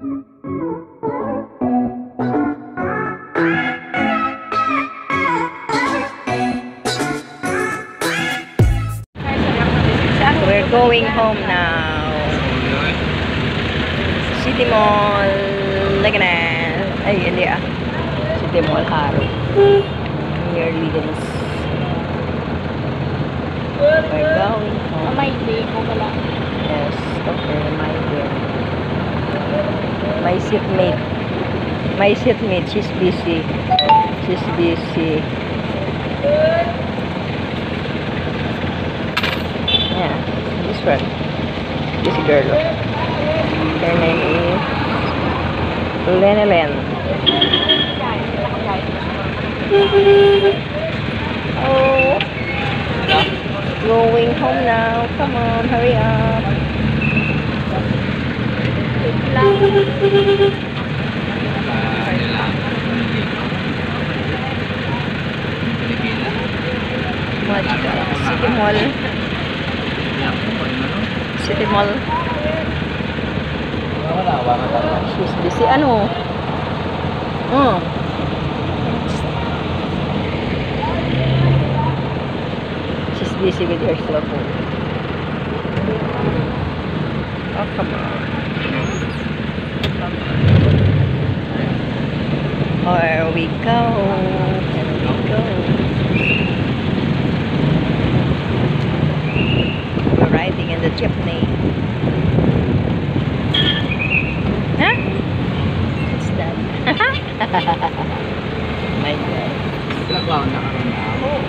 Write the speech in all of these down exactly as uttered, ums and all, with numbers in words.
We're going home now. City Mall. Laganan. Ay, hindi ah. City Mall Haro. Near Liganas. We're going home. May day ko pala. Yes, okay, my dear. My seatmate. My seatmate, she's busy. She's busy. Yeah, this one. This girl. Her name is Lenelen. Oh, going home now. Come on, hurry up. Watch City Mall. City Mall. She's busy. Ano? Hmm. She's busy with her cell phone. Oh, come on. Come on. Here we go. Here we go. We're riding in the jeepney. Huh? What's that? My God. Nagbaon na karon na.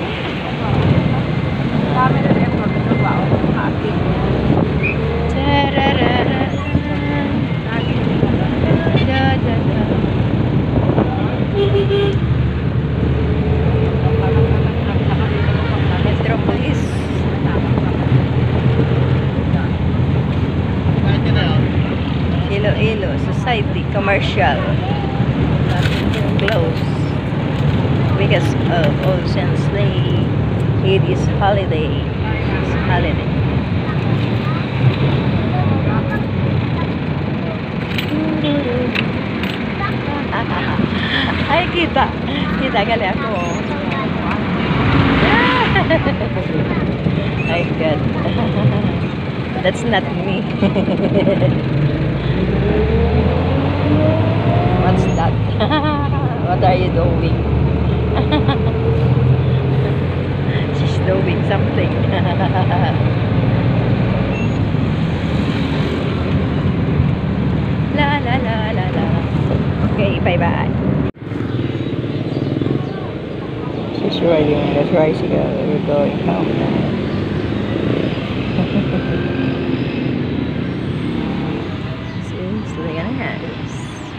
Dami na rin mo nagbaon ng happy. Tararara. Da da da. Metropolis. Iloilo Society Commercial. Close because of Ocean's Day. It is holiday. It's holiday. Ay, kita. Kita kali ako. My God. That's not me. What's that? What are you doing? She's doing something. La la la la la. Okay, bye bye. She's riding the tricycle. We're going home now. Seems like a house.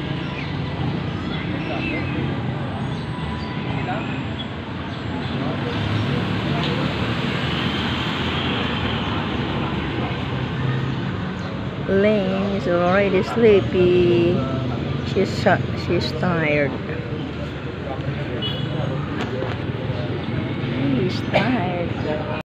Lane is already sleepy. She's she's tired. She's tired.